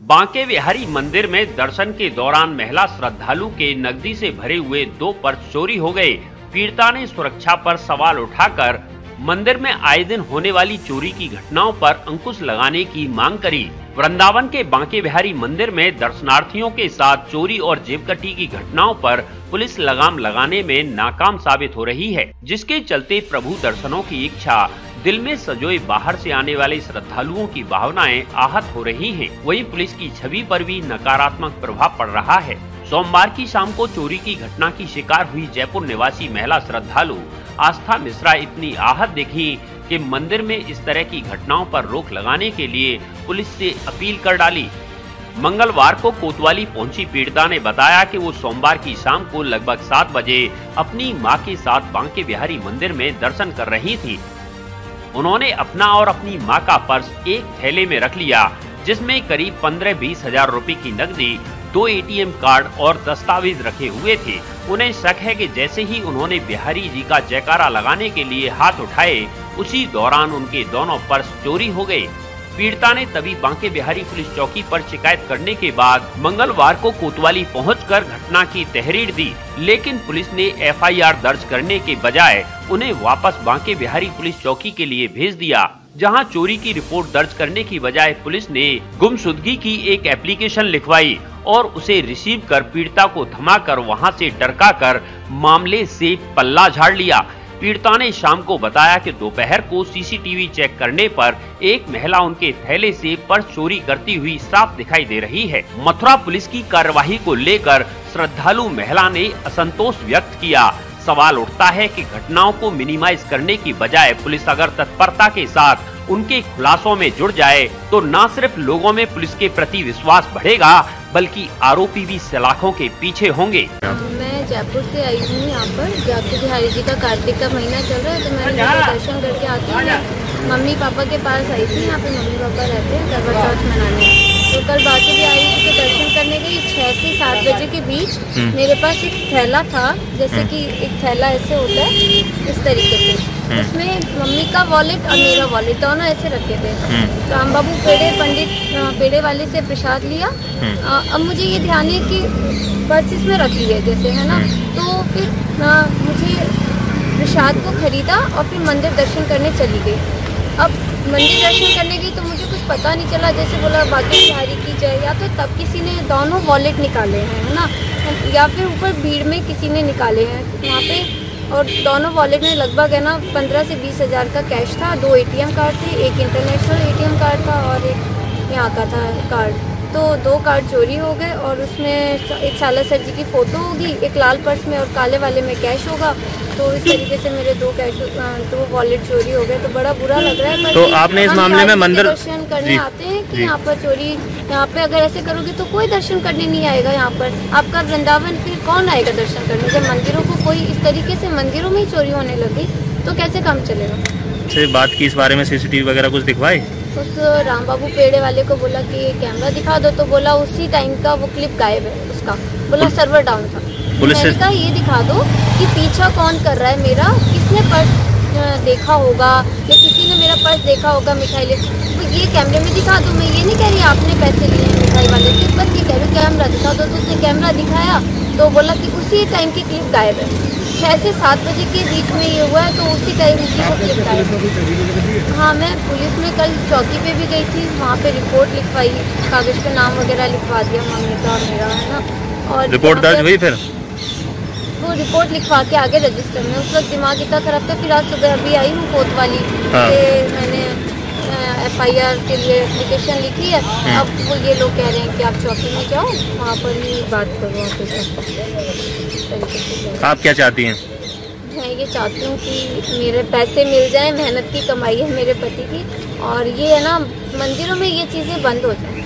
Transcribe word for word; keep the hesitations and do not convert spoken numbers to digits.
बांके बिहारी मंदिर में दर्शन के दौरान महिला श्रद्धालु के नकदी से भरे हुए दो पर्स चोरी हो गए। पीड़िता ने सुरक्षा पर सवाल उठाकर मंदिर में आए दिन होने वाली चोरी की घटनाओं पर अंकुश लगाने की मांग करी। वृंदावन के बांके बिहारी मंदिर में दर्शनार्थियों के साथ चोरी और जेबकट्टी की घटनाओं पर पुलिस लगाम लगाने में नाकाम साबित हो रही है, जिसके चलते प्रभु दर्शनों की इच्छा दिल में सजोए बाहर से आने वाले श्रद्धालुओं की भावनाएं आहत हो रही हैं। वहीं पुलिस की छवि पर भी नकारात्मक प्रभाव पड़ रहा है। सोमवार की शाम को चोरी की घटना की शिकार हुई जयपुर निवासी महिला श्रद्धालु आस्था मिश्रा इतनी आहत दिखी कि मंदिर में इस तरह की घटनाओं पर रोक लगाने के लिए पुलिस से अपील कर डाली। मंगलवार को कोतवाली पहुंची पीड़िता ने बताया कि वो सोमवार की शाम को लगभग सात बजे अपनी मां के साथ बांके बिहारी मंदिर में दर्शन कर रही थी। उन्होंने अपना और अपनी मां का पर्स एक थैले में रख लिया, जिसमें करीब पंद्रह बीस हजार रूपए की नकदी, दो एटीएम कार्ड और दस्तावेज रखे हुए थे। उन्हें शक है कि जैसे ही उन्होंने बिहारी जी का जयकारा लगाने के लिए हाथ उठाए, उसी दौरान उनके दोनों पर्स चोरी हो गए। पीड़िता ने तभी बांके बिहारी पुलिस चौकी पर शिकायत करने के बाद मंगलवार को कोतवाली पहुंचकर घटना की तहरीर दी, लेकिन पुलिस ने एफ आई आर दर्ज करने के बजाय उन्हें वापस बांके बिहारी पुलिस चौकी के लिए भेज दिया, जहां चोरी की रिपोर्ट दर्ज करने की बजाय पुलिस ने गुमशुदगी की एक एप्लीकेशन लिखवाई और उसे रिसीव कर पीड़िता को थमाकर वहां से टरका कर मामले से पल्ला झाड़ लिया। पीड़िता ने शाम को बताया कि दोपहर को C C T V check करने पर एक महिला उनके थैले से पर्स चोरी करती हुई साफ दिखाई दे रही है। मथुरा पुलिस की कार्यवाही को लेकर श्रद्धालु महिला ने असंतोष व्यक्त किया। सवाल उठता है कि घटनाओं को मिनिमाइज करने की बजाय पुलिस अगर तत्परता के साथ उनके खुलासों में जुड़ जाए तो न सिर्फ लोगों में पुलिस के प्रति विश्वास बढ़ेगा, बल्कि आरोपी भी सलाखों के पीछे होंगे। मैं जयपुर से आई हूँ यहाँ पर, बांके बिहारी जी का कार्तिक का महीना चल रहा है, तो मैं यहाँ दर्शन करके आती हूँ। मम्मी पापा के पास आई थी, यहाँ पे मम्मी पापा रहते हैं करवा चौथ मनाने। तो कल बांके बिहारी जी के दर्शन करने गई, छह से सात बजे के बीच मेरे पास एक थैला था, जैसे कि एक थैला ऐसे होता है इस तरीके से, उसमें मम्मी का वॉलेट और मेरा वॉलेट दोनों ऐसे रखे थे। तो हम बाबू पेड़े पंडित पेड़े वाले से प्रसाद लिया। अब मुझे ये ध्यान है कि पर्स इसमें रख लिया जैसे है ना, तो फिर मुझे प्रसाद को खरीदा और फिर मंदिर दर्शन करने चली गई। अब मंदिर दर्शन करने गई तो मुझे कुछ पता नहीं चला, जैसे बोला बांके बिहारी की जय, या तो तब किसी ने दोनों वॉलेट निकाले हैं है ना, या फिर ऊपर भीड़ में किसी ने निकाले हैं वहाँ पे, और दोनों वॉलेट में लगभग है ना पंद्रह से बीस हजार का कैश था, दो एटीएम कार्ड थे, एक इंटरनेशनल एटीएम कार्ड था और एक यहाँ का था कार्ड। तो दो कार्ड चोरी हो गए और उसमें एक साला सर जी की फ़ोटो होगी, एक लाल पर्स में और काले वाले में कैश होगा। तो इस तरीके से मेरे दो कैश दो वॉलेट चोरी हो गए, तो बड़ा बुरा लग रहा है। पर तो आपने इस मामले में मंदिर दर्शन करने आते हैं कि यहाँ पर चोरी, यहाँ पे अगर ऐसे करोगे तो कोई दर्शन करने नहीं आएगा। यहाँ पर आपका वृंदावन फिर कौन आएगा दर्शन करने? जब मंदिरों को कोई इस तरीके से मंदिरों में ही चोरी होने लगी तो कैसे काम चलेगा? से बात की इस बारे में सी सी टी वी वगैरह कुछ दिखवाई? उस राम बाबू पेड़े वाले को बोला कि कैमरा दिखा दो, तो बोला उसी टाइम का वो क्लिप गायब है उसका, बोला सर्वर डाउन था। पुलिस मैंने कहा ये दिखा दो कि पीछा कौन कर रहा है मेरा, किसने पर्स देखा होगा या किसी ने मेरा पर्स देखा होगा मिठाई ले, तो ये कैमरे में दिखा दो। मैं ये नहीं कह रही आपने पैसे लिए हैं मिठाई वाले से, बस ये कह रही कैमरा दिखा दो। तो उसने कैमरा दिखाया तो बोला कि उसी टाइम की क्लिप गायब है, छः से सात बजे के बीच में ये हुआ है, तो उसी टाइम की वो क्लिप गायब है। हाँ, मैं पुलिस में कल चौकी पे भी गई थी, वहाँ पे रिपोर्ट लिखवाई, कागज़ पे नाम वगैरह लिखवा दिया मम्मी का और मेरा है ना। और रिपोर्ट दर्ज हुई? फिर वो रिपोर्ट लिखवा के आगे रजिस्टर में, उस वक्त दिमाग इतना खराब था। फिर आज सुबह अभी आई हूँ कोतवाली से, मैंने एफ आई आर के लिए एप्लीकेशन लिखी है। अब वो ये लोग कह रहे हैं कि आप चौकी में जाओ, वहाँ पर ही बात करो आपके। आप क्या चाहती हैं? मैं ये चाहती हूँ कि मेरे पैसे मिल जाएं, मेहनत की कमाई है मेरे पति की, और ये है ना मंदिरों में ये चीज़ें बंद हो जाए।